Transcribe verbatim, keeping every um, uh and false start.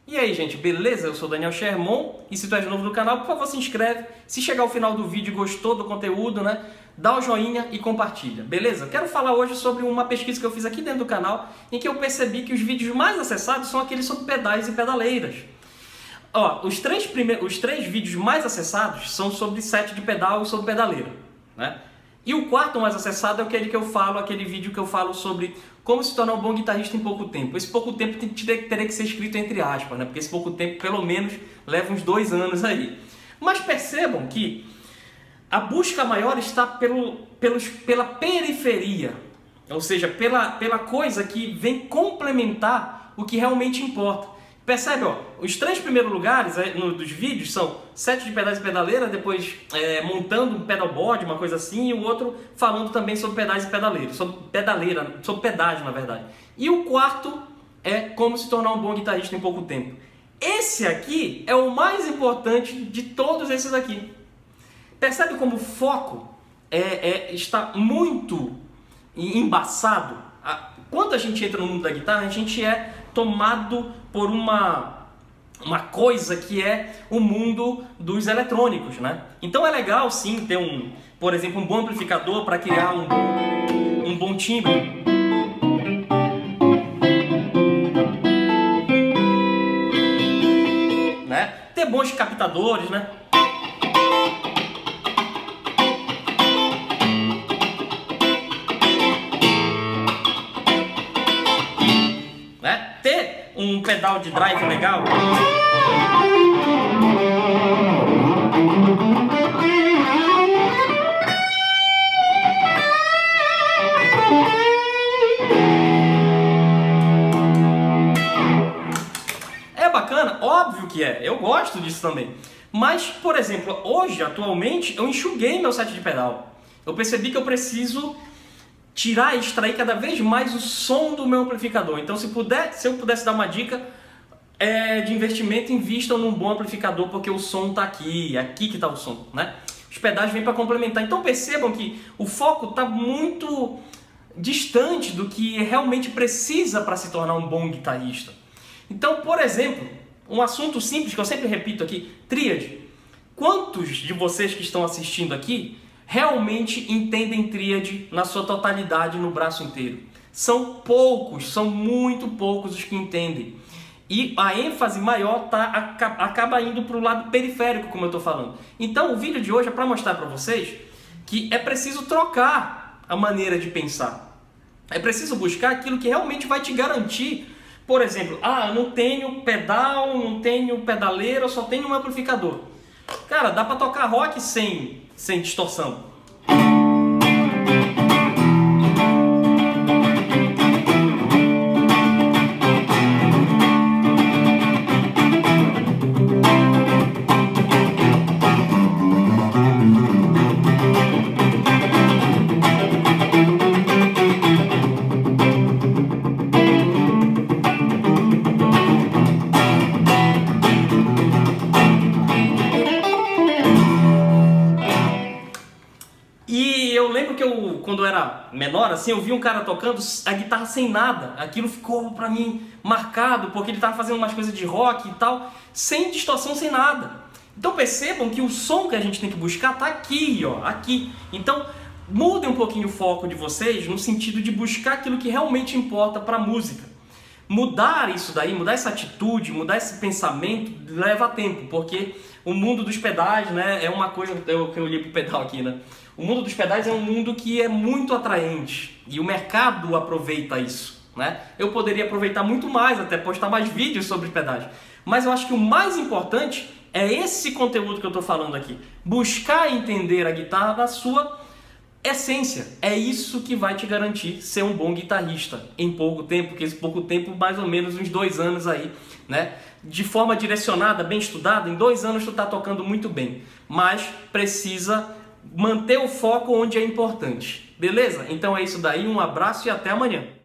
E aí, gente, beleza? Eu sou o Daniel Sherman e se tu é de novo no canal, por favor, se inscreve. Se chegar ao final do vídeo e gostou do conteúdo, né, dá o joinha e compartilha, beleza? Quero falar hoje sobre uma pesquisa que eu fiz aqui dentro do canal em que eu percebi que os vídeos mais acessados são aqueles sobre pedais e pedaleiras. Ó, os três, primeiros, os três vídeos mais acessados são sobre set de pedal e sobre pedaleira, né? E o quarto mais acessado é aquele que eu falo, aquele vídeo que eu falo sobre como se tornar um bom guitarrista em pouco tempo. Esse pouco tempo teria que ser escrito entre aspas, né? Porque esse pouco tempo, pelo menos, leva uns dois anos aí. Mas percebam que a busca maior está pelo, pelos, pela periferia, ou seja, pela, pela coisa que vem complementar o que realmente importa. Percebe, ó, os três primeiros lugares é, no, dos vídeos são set de pedais e pedaleira, depois é, montando um pedalboard, uma coisa assim, e o outro falando também sobre pedais e pedaleira, sobre pedaleira, sobre pedágio, na verdade. E o quarto é como se tornar um bom guitarrista em pouco tempo. Esse aqui é o mais importante de todos esses aqui. Percebe como o foco é, é, está muito embaçado? Quando a gente entra no mundo da guitarra, a gente é tomado por uma, uma coisa que é o mundo dos eletrônicos, né? Então é legal sim ter um, por exemplo, um bom amplificador para criar um, um bom timbre. Né? Ter bons captadores, né? Né? Ter um pedal de drive legal. É bacana? Óbvio que é. Eu gosto disso também. Mas, por exemplo, hoje, atualmente, eu enxuguei meu set de pedal. Eu percebi que eu preciso tirar e extrair cada vez mais o som do meu amplificador. Então, se, puder, se eu pudesse dar uma dica é, de investimento, invistam num bom amplificador, porque o som está aqui, é aqui que está o som, né? Os pedais vêm para complementar. Então, percebam que o foco está muito distante do que realmente precisa para se tornar um bom guitarrista. Então, por exemplo, um assunto simples que eu sempre repito aqui, tríade. Quantos de vocês que estão assistindo aqui realmente entendem tríade na sua totalidade, no braço inteiro? São poucos, são muito poucos os que entendem. E a ênfase maior tá, acaba indo para o lado periférico, como eu estou falando. Então o vídeo de hoje é para mostrar para vocês que é preciso trocar a maneira de pensar. É preciso buscar aquilo que realmente vai te garantir. Por exemplo, ah, eu não tenho pedal, não tenho pedaleira, eu só tenho um amplificador. Cara, dá para tocar rock sem... sem distorção. Eu lembro que eu, quando eu era menor, assim, eu vi um cara tocando a guitarra sem nada. Aquilo ficou pra mim marcado, porque ele tava fazendo umas coisas de rock e tal, sem distorção, sem nada. Então percebam que o som que a gente tem que buscar tá aqui, ó, aqui. Então mudem um pouquinho o foco de vocês no sentido de buscar aquilo que realmente importa pra música. Mudar isso daí, mudar essa atitude, mudar esse pensamento leva tempo, porque o mundo dos pedais, né, é uma coisa que eu, eu li pro pedal aqui, né? O mundo dos pedais é um mundo que é muito atraente e o mercado aproveita isso, né? Eu poderia aproveitar muito mais, até postar mais vídeos sobre pedais, mas eu acho que o mais importante é esse conteúdo que eu estou falando aqui. Buscar entender a guitarra na sua essência. É isso que vai te garantir ser um bom guitarrista em pouco tempo, porque esse pouco tempo, mais ou menos uns dois anos aí, né? De forma direcionada, bem estudada, em dois anos tu tá tocando muito bem, mas precisa manter o foco onde é importante, beleza? Então é isso daí, um abraço e até amanhã.